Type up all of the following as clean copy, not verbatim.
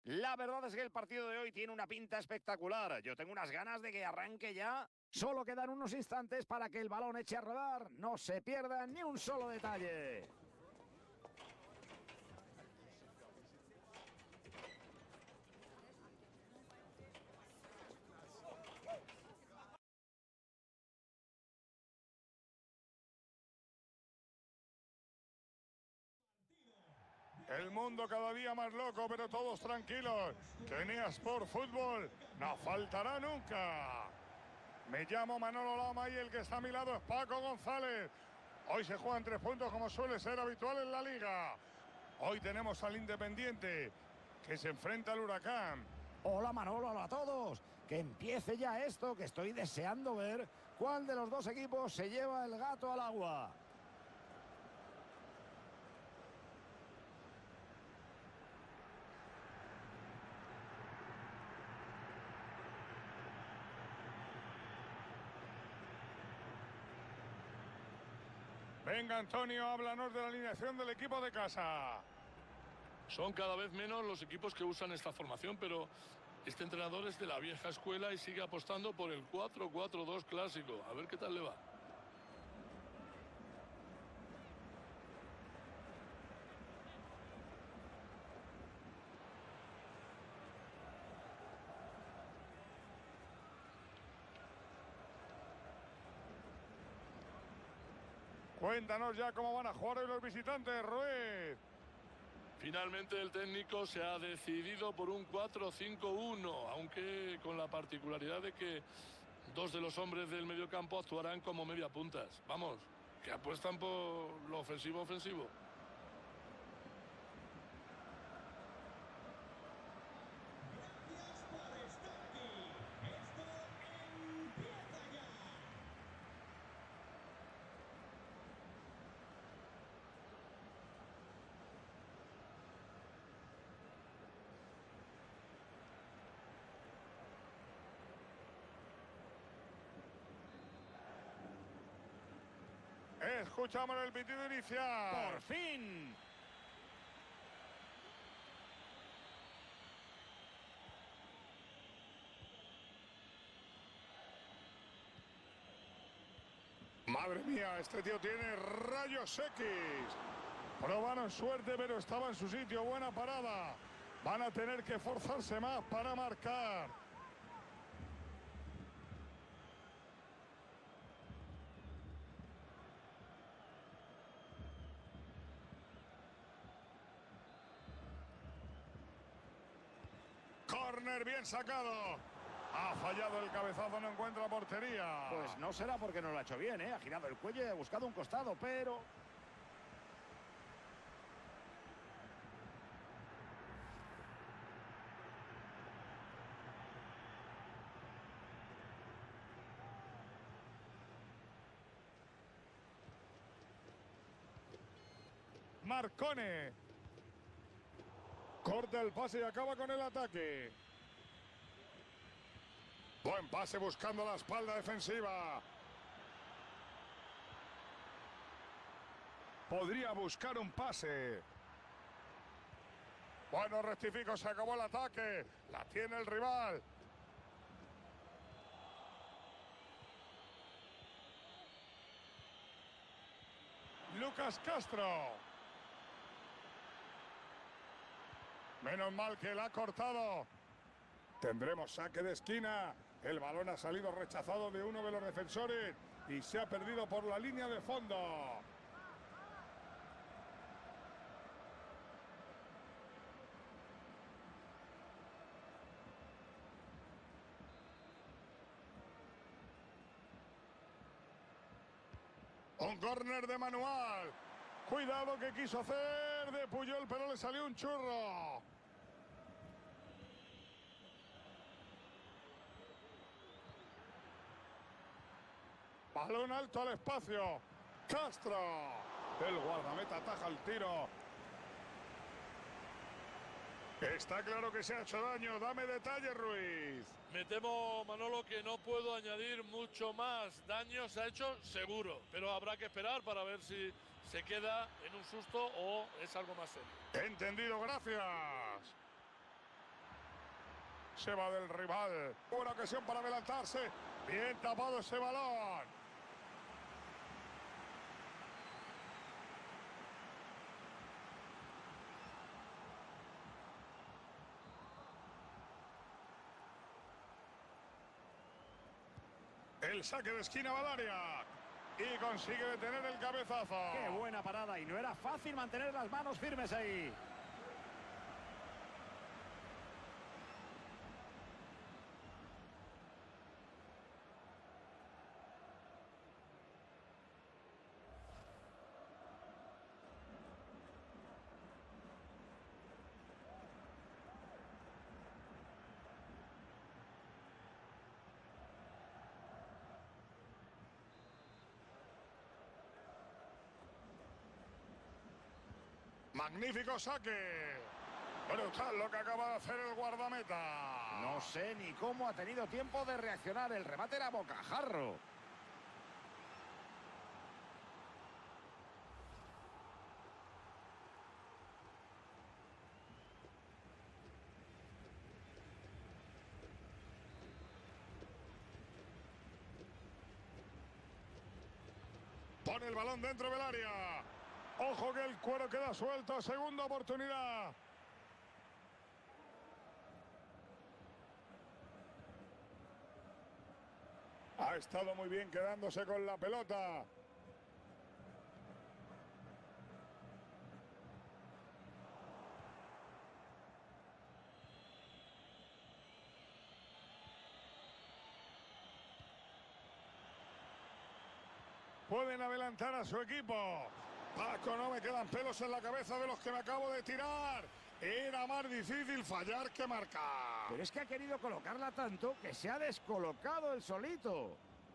La verdad es que el partido de hoy tiene una pinta espectacular. Yo tengo unas ganas de que arranque ya. Solo quedan unos instantes para que el balón eche a rodar. No se pierda ni un solo detalle. El mundo cada día más loco, pero todos tranquilos. Que en Sport Fútbol no faltará nunca. Me llamo Manolo Lama y el que está a mi lado es Paco González. Hoy se juegan 3 puntos como suele ser habitual en la liga. Hoy tenemos al Independiente que se enfrenta al Huracán. Hola Manolo, hola a todos. Que empiece ya esto, que estoy deseando ver cuál de los dos equipos se lleva el gato al agua. Venga, Antonio, háblanos de la alineación del equipo de casa. Son cada vez menos los equipos que usan esta formación, pero este entrenador es de la vieja escuela y sigue apostando por el 4-4-2 clásico. A ver qué tal le va. Cuéntanos ya cómo van a jugar hoy los visitantes, Ruiz. Finalmente el técnico se ha decidido por un 4-5-1, aunque con la particularidad de que dos de los hombres del mediocampo actuarán como mediapuntas. Vamos, que apuestan por lo ofensivo-ofensivo. Gracias por estar aquí. Esto empieza ya. Escuchamos el pitido inicial. ¡Por fin! Madre mía, este tío tiene rayos X. Probaron suerte, pero estaba en su sitio. Buena parada. Van a tener que forzarse más para marcar. Córner bien sacado. Ha fallado el cabezazo, no encuentra portería. Pues no será porque no lo ha hecho bien, ¿eh? Ha girado el cuello y ha buscado un costado, pero... Marcone. Corta el pase y acaba con el ataque. Buen pase buscando la espalda defensiva. Podría buscar un pase. Bueno, rectifico, se acabó el ataque. La tiene el rival. Lucas Castro. Menos mal que la ha cortado. Tendremos saque de esquina. El balón ha salido rechazado de uno de los defensores y se ha perdido por la línea de fondo. Un córner de Manual. Cuidado que quiso hacer de Puyol, pero le salió un churro. Balón alto al espacio. Castro. El guardameta ataja el tiro. Está claro que se ha hecho daño. Dame detalles, Ruiz. Me temo, Manolo, que no puedo añadir mucho más. Daño se ha hecho seguro, pero habrá que esperar para ver si se queda en un susto o es algo más serio. Entendido, gracias. Se va del rival. Buena ocasión para adelantarse. Bien tapado ese balón. El saque de esquina va al área. Y consigue detener el cabezazo. ¡Qué buena parada! Y no era fácil mantener las manos firmes ahí. Magnífico saque. Brutal lo que acaba de hacer el guardameta. No sé ni cómo ha tenido tiempo de reaccionar. El remate era bocajarro. Pone el balón dentro del área. Ojo que el cuero queda suelto. Segunda oportunidad. Ha estado muy bien quedándose con la pelota. Pueden adelantar a su equipo. Paco, no me quedan pelos en la cabeza de los que me acabo de tirar. Era más difícil fallar que marcar. Pero es que ha querido colocarla tanto que se ha descolocado el solito.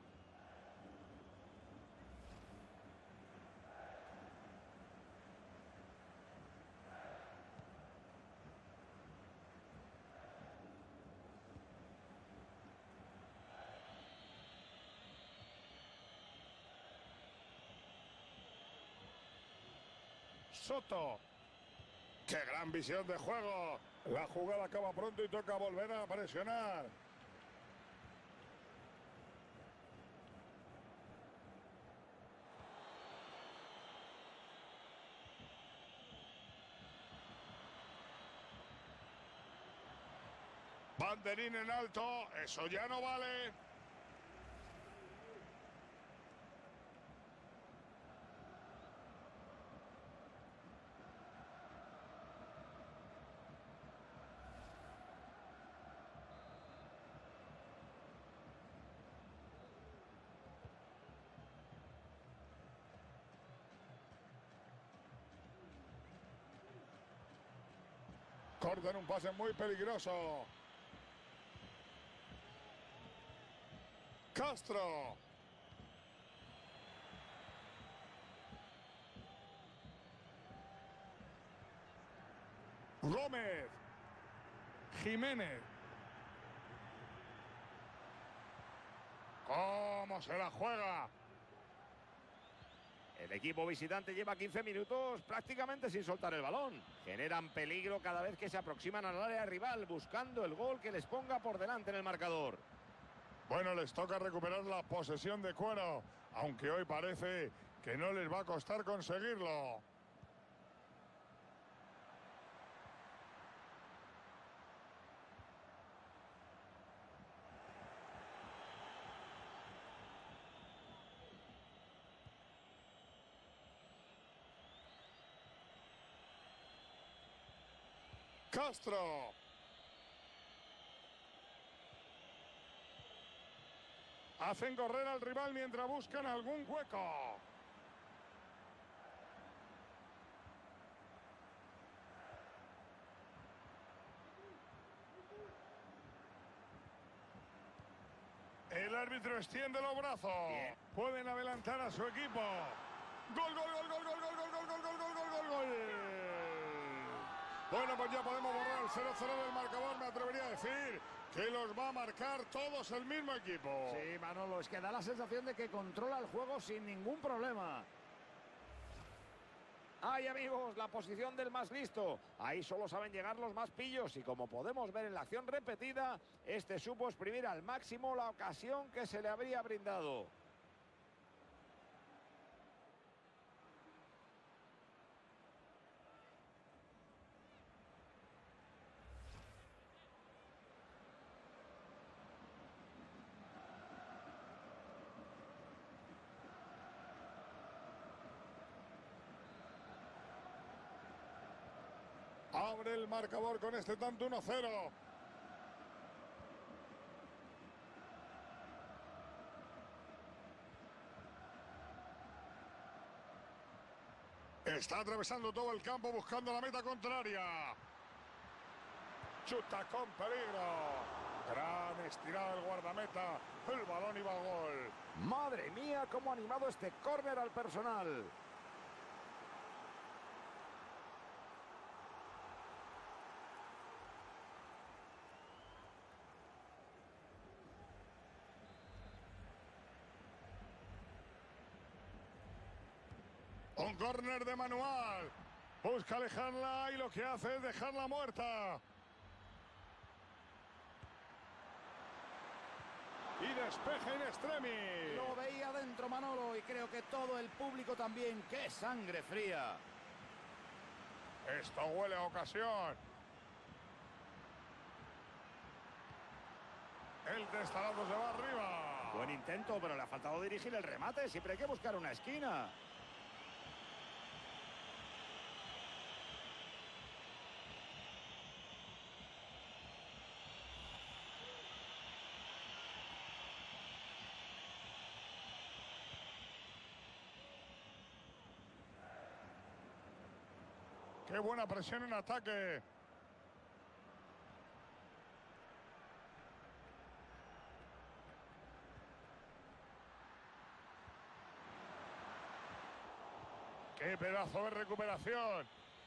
Soto. ¡Qué gran visión de juego! La jugada acaba pronto y toca volver a presionar. Banderín en alto. Eso ya no vale. Cortan un pase muy peligroso. Castro. Gómez. Jiménez. ¿Cómo se la juega? El equipo visitante lleva 15 minutos prácticamente sin soltar el balón. Generan peligro cada vez que se aproximan al área rival, buscando el gol que les ponga por delante en el marcador. Bueno, les toca recuperar la posesión de cuero, aunque hoy parece que no les va a costar conseguirlo. Castro. Hacen correr al rival mientras buscan algún hueco. El árbitro extiende los brazos. Bien. Pueden adelantar a su equipo. Gol, gol, gol, gol, gol, gol, gol, gol, gol, gol, gol, gol, gol, gol. Bueno, pues ya podemos borrar el 0-0 del marcador. Me atrevería a decir que los va a marcar todos el mismo equipo. Sí, Manolo, es que da la sensación de que controla el juego sin ningún problema. Ay, amigos, la posición del más listo. Ahí solo saben llegar los más pillos y como podemos ver en la acción repetida, este supo exprimir al máximo la ocasión que se le habría brindado. Abre el marcador con este tanto 1-0. Está atravesando todo el campo buscando la meta contraria. Chuta con peligro. Gran estirada del guardameta. El balón iba a gol. Madre mía, cómo ha animado este córner al personal. Un córner de manual. Busca alejarla y lo que hace es dejarla muerta. Y despeja in extremis. Lo veía dentro Manolo y creo que todo el público también. ¡Qué sangre fría! Esto huele a ocasión. El testarazo se va arriba. Buen intento, pero le ha faltado dirigir el remate. Siempre hay que buscar una esquina. Qué buena presión en ataque. Qué pedazo de recuperación.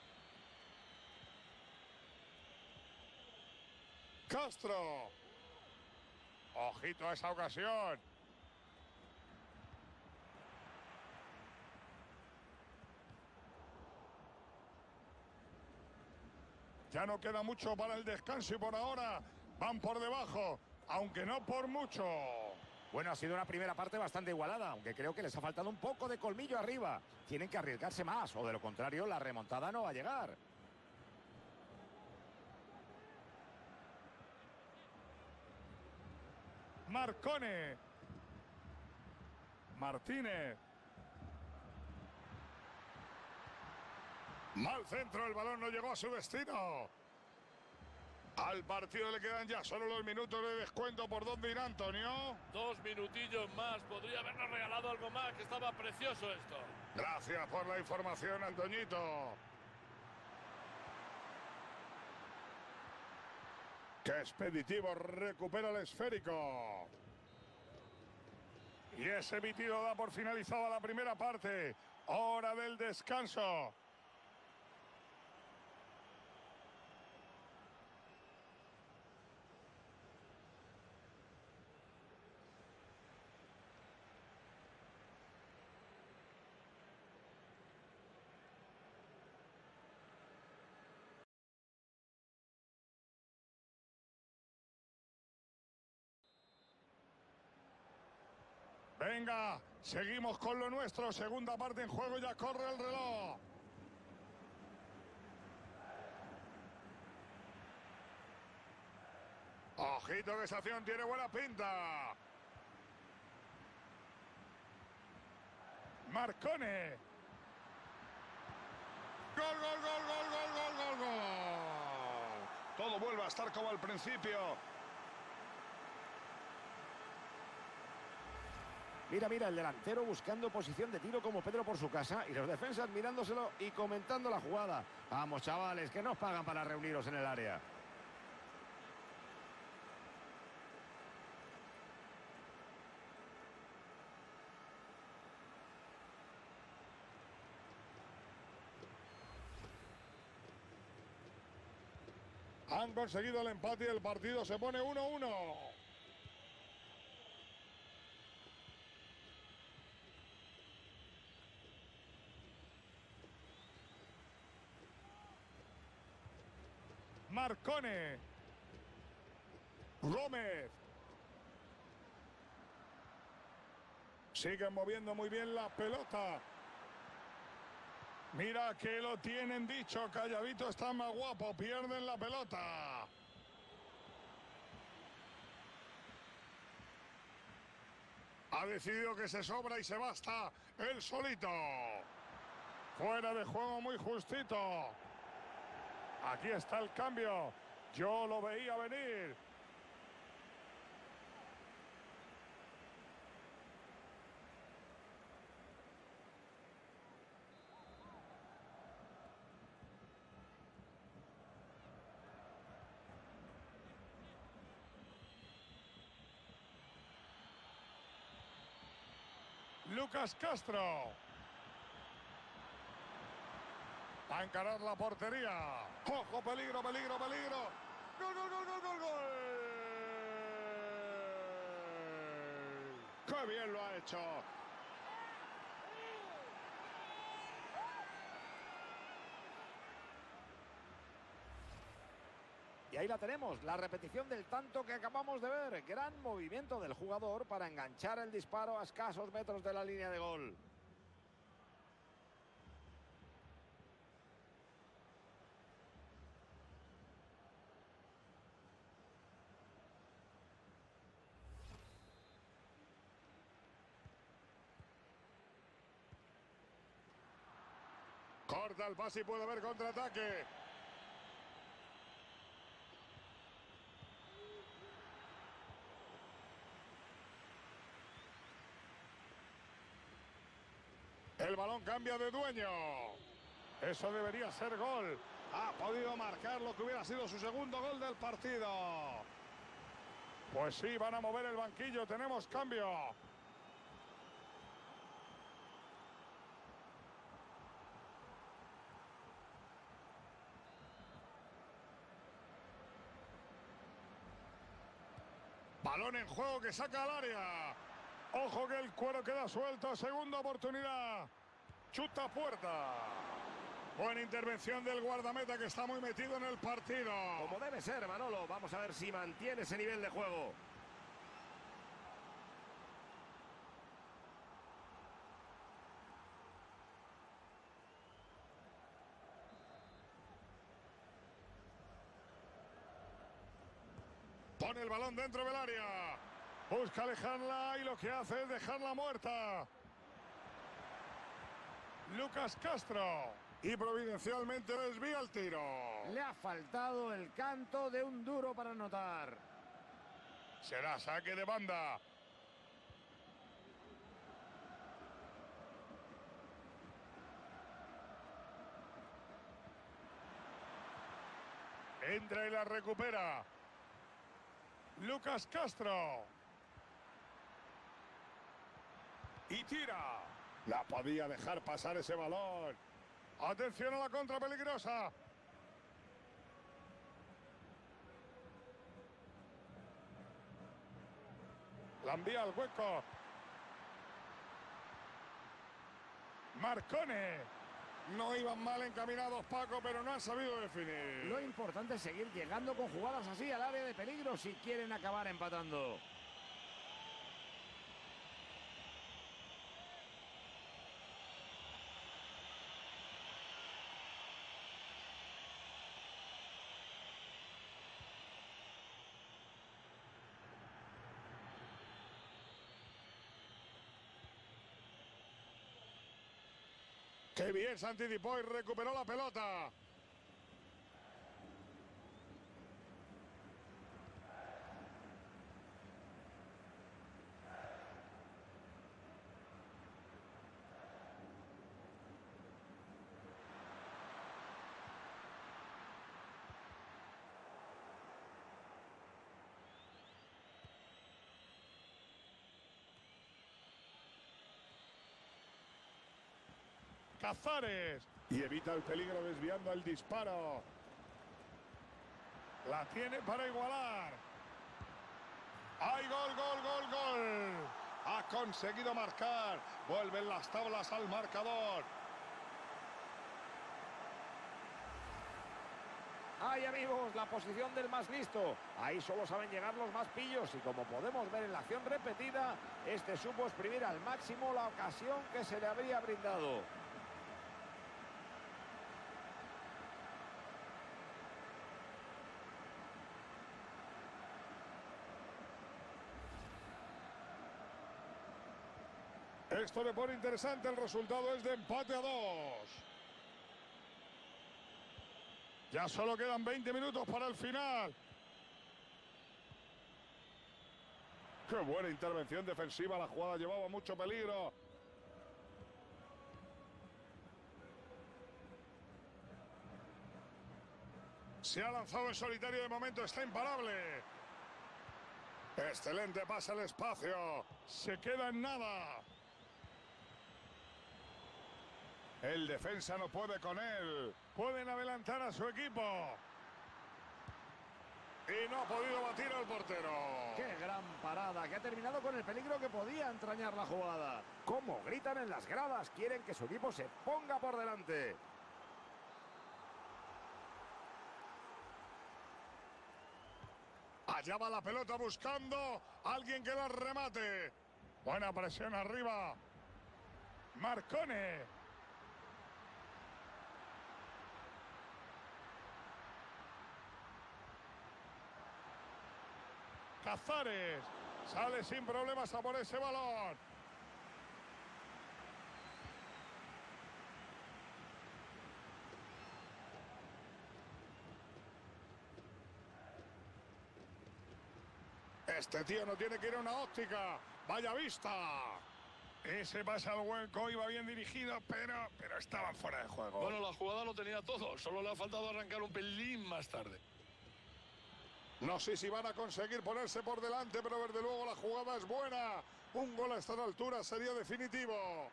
Castro. Ojito a esa ocasión. Ya no queda mucho para el descanso y por ahora van por debajo, aunque no por mucho. Bueno, ha sido una primera parte bastante igualada, aunque creo que les ha faltado un poco de colmillo arriba. Tienen que arriesgarse más, o de lo contrario, la remontada no va a llegar. Marcone. Martínez. Mal centro, el balón no llegó a su destino. Al partido le quedan ya solo los minutos de descuento. ¿Por dónde irá Antonio? 2 minutillos más. Podría habernos regalado algo más, que estaba precioso esto. Gracias por la información, Antoñito. ¡Qué expeditivo! Recupera el esférico. Y ese pitido da por finalizada la primera parte. Hora del descanso. Venga, seguimos con lo nuestro. Segunda parte en juego, ya corre el reloj. Ojito que esa acción tiene buena pinta. Marcone. Gol, gol, gol, gol, gol, gol, gol, gol. Todo vuelve a estar como al principio. Mira, mira, el delantero buscando posición de tiro como Pedro por su casa y los defensas mirándoselo y comentando la jugada. Vamos, chavales, que nos pagan para reuniros en el área. Han conseguido el empate y el partido se pone 1-1. Marcone. Gómez. Siguen moviendo muy bien la pelota. Mira que lo tienen dicho, calladito está más guapo, pierden la pelota. Ha decidido que se sobra y se basta él solito. Fuera de juego muy justito. Aquí está el cambio. Yo lo veía venir. Lucas Castro. A encarar la portería. ¡Ojo, peligro, peligro, peligro! ¡Gol, gol, gol, gol, gol, gol! ¡Qué bien lo ha hecho! Y ahí la tenemos, la repetición del tanto que acabamos de ver. Gran movimiento del jugador para enganchar el disparo a escasos metros de la línea de gol. Corta el pase y puede haber contraataque. El balón cambia de dueño. Eso debería ser gol. Ha podido marcar lo que hubiera sido su segundo gol del partido. Pues sí, van a mover el banquillo. Tenemos cambio. Balón en juego que saca al área. Ojo que el cuero queda suelto. Segunda oportunidad. Chuta puerta. Buena intervención del guardameta que está muy metido en el partido. Como debe ser, Manolo. Vamos a ver si mantiene ese nivel de juego. Pone el balón dentro del área. Busca alejarla y lo que hace es dejarla muerta. Lucas Castro. Y providencialmente desvía el tiro. Le ha faltado el canto de un duro para anotar. Será saque de banda. Entra y la recupera. Lucas Castro. Y tira. La podía dejar pasar ese balón. Atención a la contra peligrosa. La envía al hueco. Marcone. No iban mal encaminados, Paco, pero no han sabido definir. Lo importante es seguir llegando con jugadas así al área de peligro si quieren acabar empatando. ¡Qué bien se anticipó y recuperó la pelota! Cazares. Y evita el peligro desviando el disparo. La tiene para igualar. ¡Ay, gol, gol, gol, gol! Ha conseguido marcar. Vuelven las tablas al marcador. Ay, amigos, la posición del más listo. Ahí solo saben llegar los más pillos y como podemos ver en la acción repetida, este supo exprimir al máximo la ocasión que se le habría brindado. Esto le pone interesante, el resultado es de empate a 2. Ya solo quedan 20 minutos para el final. Qué buena intervención defensiva, la jugada llevaba mucho peligro. Se ha lanzado en solitario, de momento está imparable. Excelente pase al espacio. Se queda en nada. El defensa no puede con él. Pueden adelantar a su equipo. Y no ha podido batir al portero. ¡Qué gran parada! Que ha terminado con el peligro que podía entrañar la jugada. ¡Cómo gritan en las gradas! Quieren que su equipo se ponga por delante. Allá va la pelota buscando a alguien que la remate. Buena presión arriba. Marcone. Cazares sale sin problemas a por ese balón. Este tío no tiene que ir a una óptica. ¡Vaya vista! Ese pasa al hueco, iba bien dirigido, pero estaba fuera de juego. Bueno, la jugada lo tenía todo. Solo le ha faltado arrancar un pelín más tarde. No sé si van a conseguir ponerse por delante, pero desde luego la jugada es buena. Un gol a esta altura sería definitivo.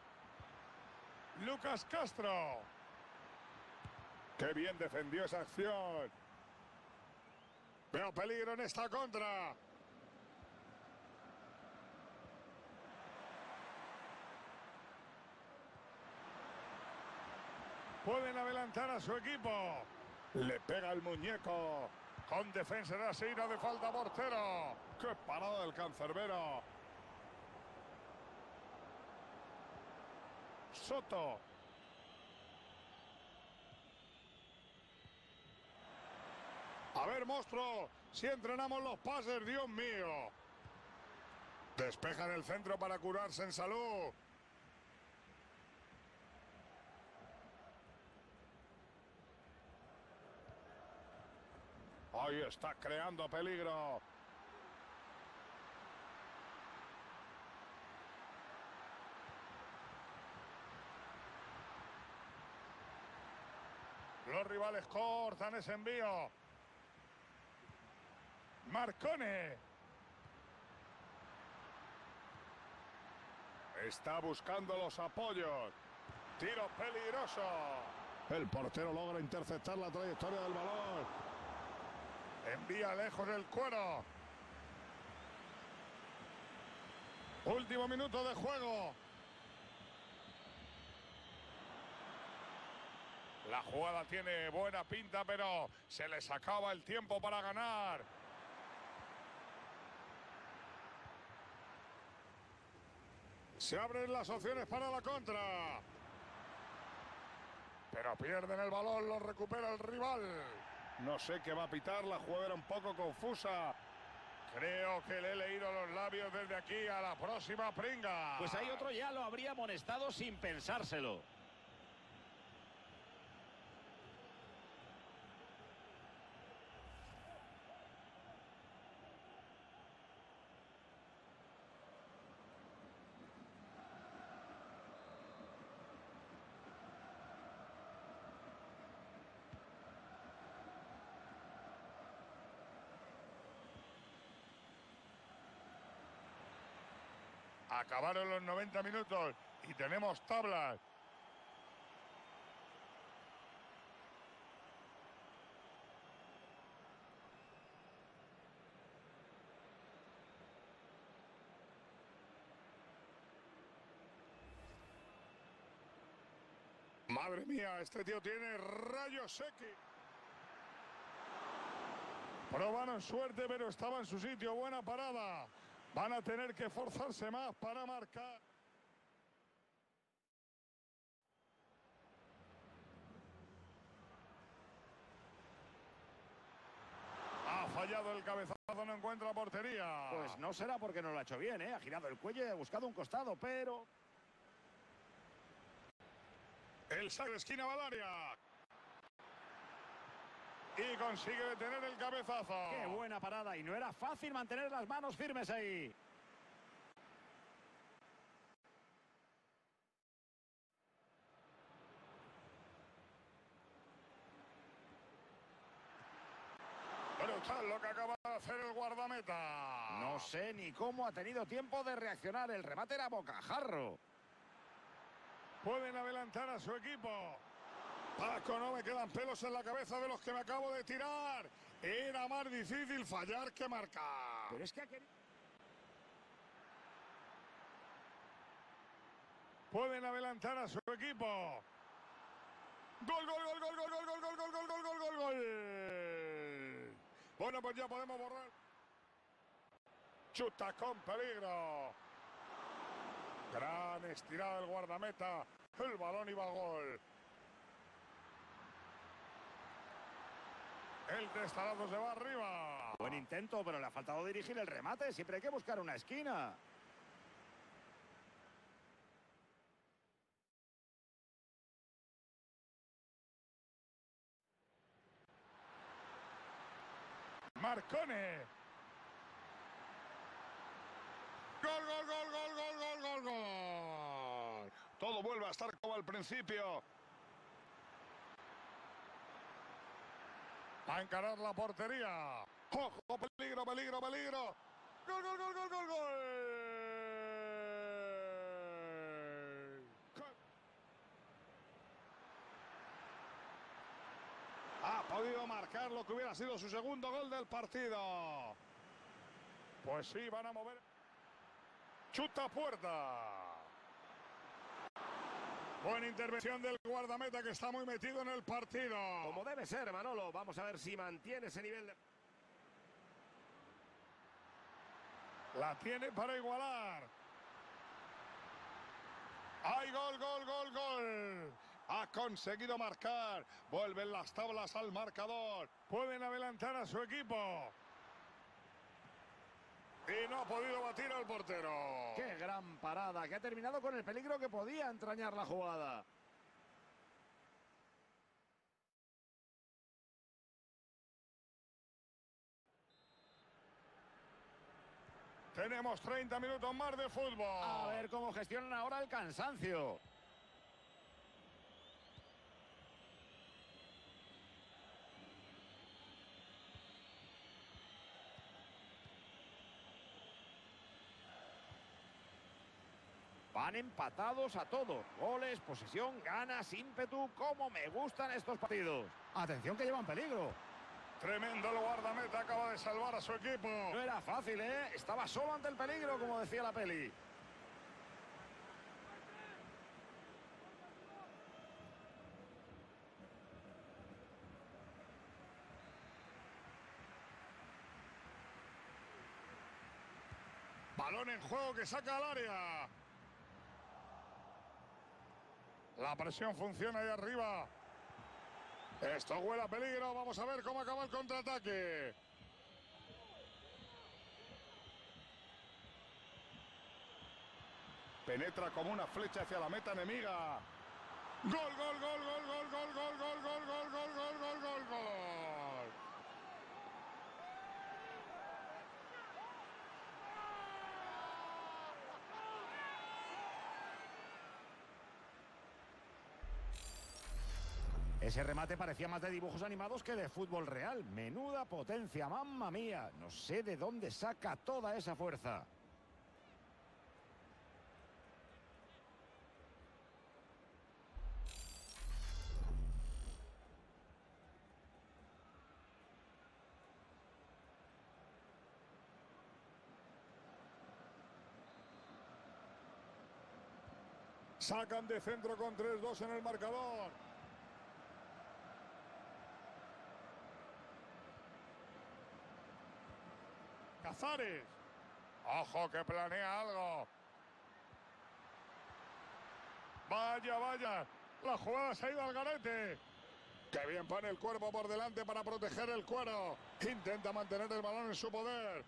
Lucas Castro. Qué bien defendió esa acción. Veo peligro en esta contra. Pueden adelantar a su equipo. Le pega el muñeco. Con defensa de Asira de falta portero. ¡Qué parada del cancerbero! Soto. A ver, monstruo, si entrenamos los pases, Dios mío. Despejan el centro para curarse en salud. Ahí está creando peligro. Los rivales cortan ese envío. Marcone. Está buscando los apoyos. Tiro peligroso. El portero logra interceptar la trayectoria del balón. Envía lejos el cuero. Último minuto de juego. La jugada tiene buena pinta, pero se les acaba el tiempo para ganar. Se abren las opciones para la contra. Pero pierden el balón, lo recupera el rival. No sé qué va a pitar, la jugada era un poco confusa. Creo que le he leído los labios desde aquí a la próxima pringa. Pues hay otro ya lo habría amonestado sin pensárselo. Acabaron los 90 minutos y tenemos tablas. Madre mía, este tío tiene rayos X. Probaron suerte, pero estaba en su sitio. Buena parada. Van a tener que forzarse más para marcar. Ha fallado el cabezazo, no encuentra portería. Pues no será porque no lo ha hecho bien, ¿eh? Ha girado el cuello y ha buscado un costado, pero... El saque de esquina va al área. Y consigue detener el cabezazo. ¡Qué buena parada! Y no era fácil mantener las manos firmes ahí. Brutal lo que acaba de hacer el guardameta. No sé ni cómo ha tenido tiempo de reaccionar. El remate era bocajarro. Pueden adelantar a su equipo. Paco, no me quedan pelos en la cabeza de los que me acabo de tirar. Era más difícil fallar que marcar. Pero es que ha querido... Pueden adelantar a su equipo. Gol, gol, gol, gol, gol, gol, gol, gol, gol, gol, gol, gol, gol, gol. Bueno, pues ya podemos borrar. Chuta con peligro. Gran estirada del guardameta. El balón iba a gol. El testarazo se va arriba. Buen intento, pero le ha faltado dirigir el remate. Siempre hay que buscar una esquina. Marcone. Gol, gol, gol, gol, gol, gol, gol, gol. Todo vuelve a estar como al principio. A encarar la portería. ¡Ojo! Peligro, peligro, peligro. ¡Gol, gol, gol, gol, gol, gol! Ha podido marcar lo que hubiera sido su segundo gol del partido. Pues sí, van a mover. Chuta puerta. Buena intervención del guardameta que está muy metido en el partido. Como debe ser, Manolo. Vamos a ver si mantiene ese nivel de... La tiene para igualar. ¡Hay gol, gol, gol, gol! Ha conseguido marcar. Vuelven las tablas al marcador. Pueden adelantar a su equipo. Y no ha podido batir al portero. ¡Qué gran parada! Que ha terminado con el peligro que podía entrañar la jugada. Tenemos 30 minutos más de fútbol. A ver cómo gestionan ahora el cansancio. Van empatados a todos. Goles, posesión, ganas, ímpetu. ¡Cómo me gustan estos partidos! Atención que llevan peligro. Tremendo el guardameta. Acaba de salvar a su equipo. No era fácil, ¿eh? Estaba solo ante el peligro, como decía la peli. Balón en juego que saca al área. La presión funciona ahí arriba. Esto huele a peligro. Vamos a ver cómo acaba el contraataque. Penetra como una flecha hacia la meta enemiga. Gol, gol, gol, gol, gol, gol, gol, gol, gol, gol, gol, gol, gol, gol, gol. Ese remate parecía más de dibujos animados que de fútbol real. Menuda potencia, mamma mía. No sé de dónde saca toda esa fuerza. Sacan de centro con 3-2 en el marcador. Cazares. Ojo que planea algo. Vaya, vaya. La jugada se ha ido al garete. Que bien pone el cuerpo por delante para proteger el cuero. Intenta mantener el balón en su poder.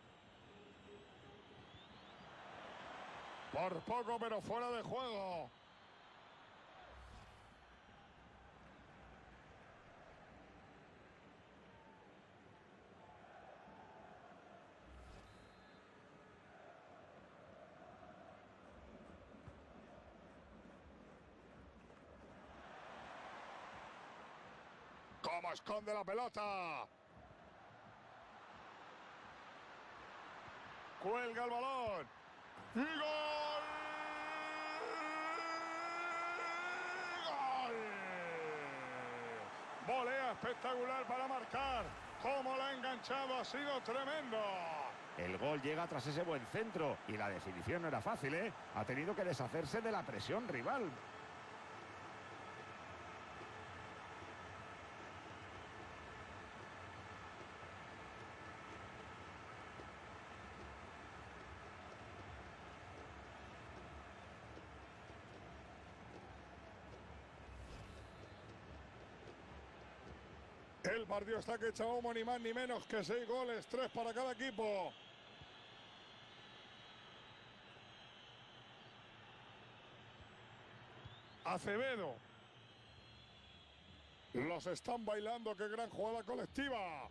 Por poco, pero fuera de juego. ¿Cómo esconde la pelota? Cuelga el balón. ¡Y gol! ¡Gol! Volea espectacular para marcar. ¡Cómo la ha enganchado! Ha sido tremendo. El gol llega tras ese buen centro y la definición no era fácil, ¿eh? Ha tenido que deshacerse de la presión rival. El partido está que echa humo, ni más ni menos que 6 goles, 3 para cada equipo. Acevedo. Los están bailando, qué gran jugada colectiva.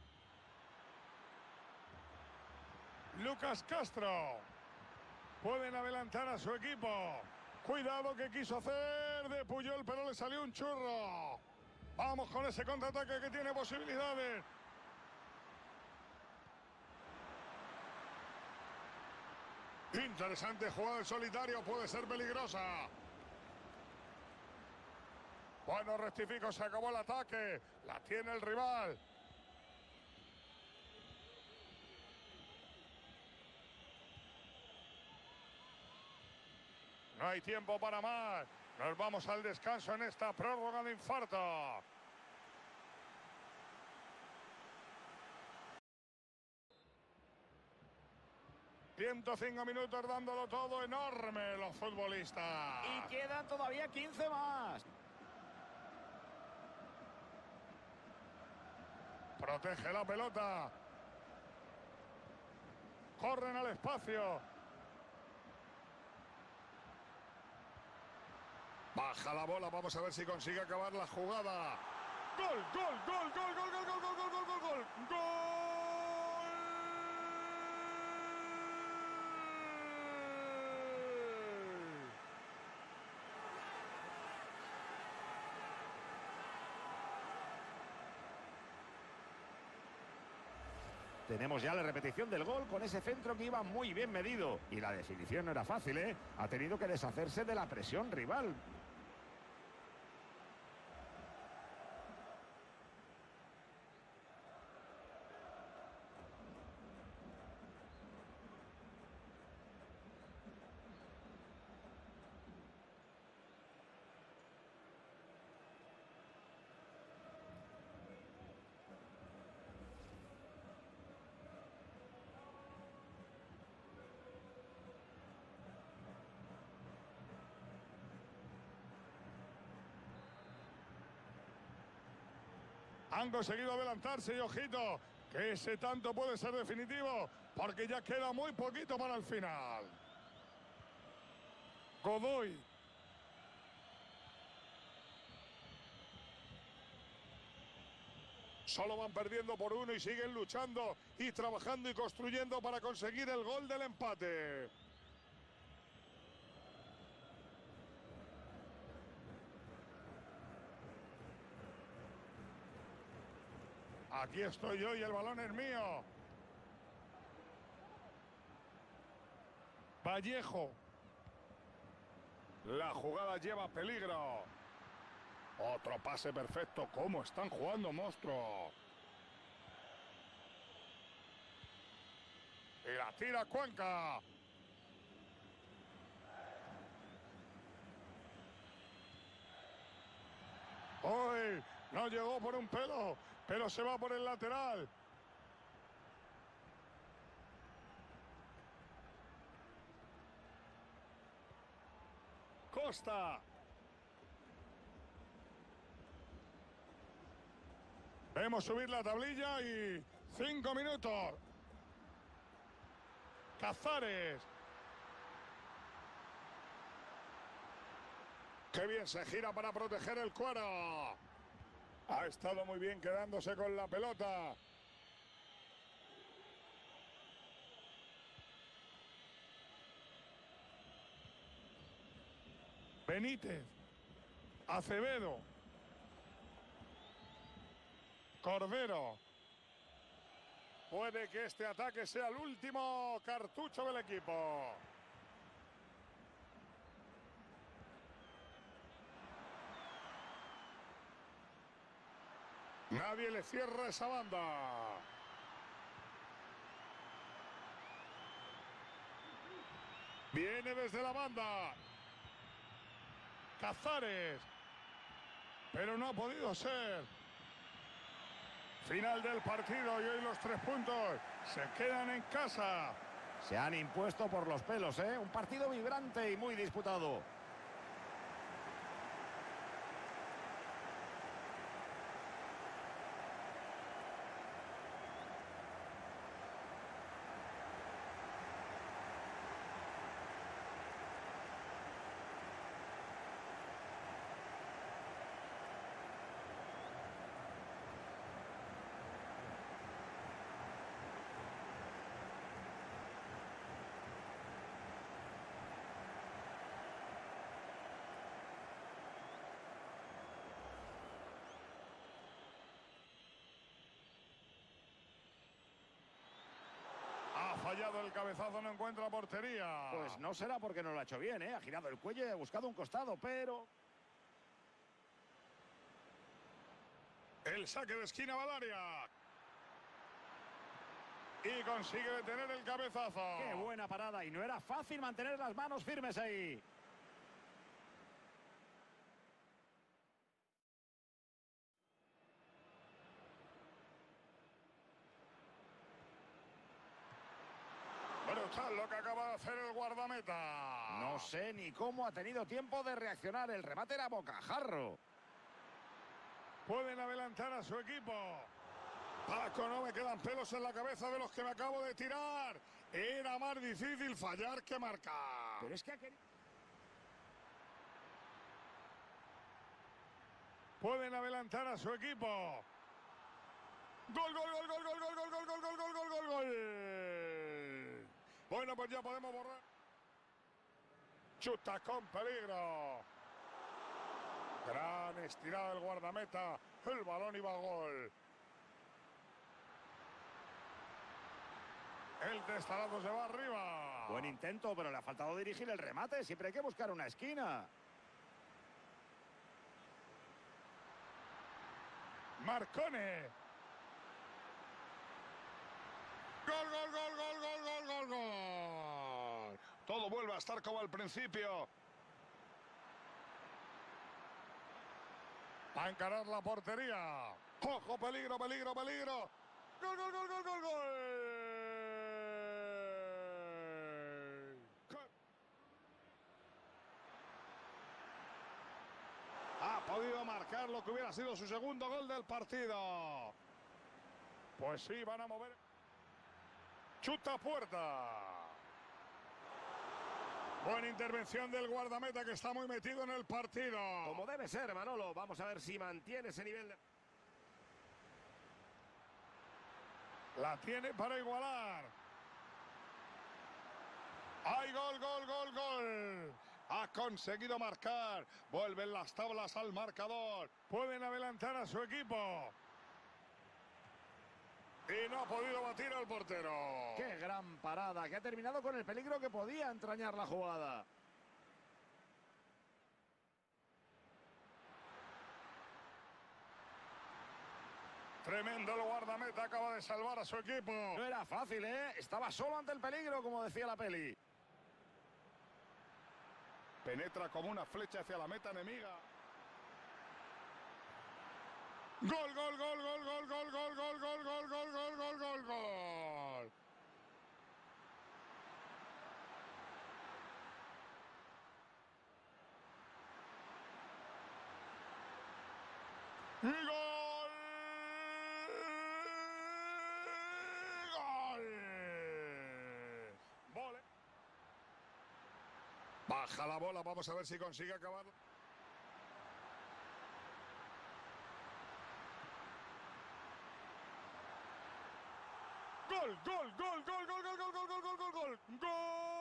Lucas Castro. Pueden adelantar a su equipo. Cuidado que quiso hacer de Puyol, pero le salió un churro. Vamos con ese contraataque que tiene posibilidades. Interesante jugada en solitario, puede ser peligrosa. Bueno, rectifico, se acabó el ataque. La tiene el rival. No hay tiempo para más. Nos vamos al descanso en esta prórroga de infarto. ...105 minutos dándolo todo, enorme los futbolistas. Y quedan todavía 15 más. Protege la pelota. Corren al espacio. Baja la bola, vamos a ver si consigue acabar la jugada. ¡Gol, gol, gol, gol, gol, gol, gol, gol, gol, gol, gol, gol! ¡Gol! Tenemos ya la repetición del gol con ese centro que iba muy bien medido. Y la definición no era fácil, ¿eh? Ha tenido que deshacerse de la presión rival. Han conseguido adelantarse y ojito, que ese tanto puede ser definitivo, porque ya queda muy poquito para el final. Godoy. Solo van perdiendo por 1 y siguen luchando y trabajando y construyendo para conseguir el gol del empate. Aquí estoy yo y el balón es mío. Vallejo. La jugada lleva peligro. Otro pase perfecto. ¿Cómo están jugando, monstruo? Y la tira Cuenca. ¡Uy! No llegó por un pelo, pero se va por el lateral. Costa. Vemos subir la tablilla y 5 minutos. Cazares. Qué bien se gira para proteger el cuero. Ha estado muy bien quedándose con la pelota. Benítez. Acevedo. Cordero. Puede que este ataque sea el último cartucho del equipo. Nadie le cierra esa banda. Viene desde la banda. Cazares. Pero no ha podido ser. Final del partido y hoy los 3 puntos se quedan en casa. Se han impuesto por los pelos, ¿eh? Un partido vibrante y muy disputado. Ha fallado el cabezazo, no encuentra portería. Pues no será porque no lo ha hecho bien, ¿eh? Ha girado el cuello y ha buscado un costado, pero... El saque de esquina va al área. Y consigue detener el cabezazo. ¡Qué buena parada! Y no era fácil mantener las manos firmes ahí. Brutal lo que acaba de hacer el guardameta. No sé ni cómo ha tenido tiempo de reaccionar. El remate era bocajarro. Pueden adelantar a su equipo. Paco, no me quedan pelos en la cabeza de los que me acabo de tirar. Era más difícil fallar que marcar. Pero es que ha querido... Pueden adelantar a su equipo. Gol, gol, gol, gol, gol, gol, gol, gol, gol, gol, gol, gol, gol, gol. Bueno, pues ya podemos borrar. Chuta con peligro. Gran estirada del guardameta. El balón iba a gol. El testarazo se va arriba. Buen intento, pero le ha faltado dirigir el remate. Siempre hay que buscar una esquina. Marcone. Gol, gol, gol, gol, gol, gol, gol, gol. Todo vuelve a estar como al principio. A encarar la portería. ¡Ojo, peligro, peligro, peligro! ¡Gol, gol, gol, gol, gol, gol! Ha podido marcar lo que hubiera sido su segundo gol del partido. Pues sí, van a mover. Chuta a puerta. Buena intervención del guardameta que está muy metido en el partido. Como debe ser, Manolo. Vamos a ver si mantiene ese nivel de... La tiene para igualar. ¡Hay gol, gol, gol, gol! Ha conseguido marcar. Vuelven las tablas al marcador. Pueden adelantar a su equipo. Y no ha podido batir al portero. ¡Qué gran parada! Que ha terminado con el peligro que podía entrañar la jugada. Tremendo el guardameta, acaba de salvar a su equipo. No era fácil, ¿eh? Estaba solo ante el peligro, como decía la peli. Penetra como una flecha hacia la meta enemiga. Gol, gol, gol, gol, gol, gol, gol, gol, gol, gol, gol, gol, gol, gol, gol. Baja la bola, vamos a ver si consigue acabar. Gol, gol, gol, gol, gol, gol, gol, gol, gol, gol, gol, gol.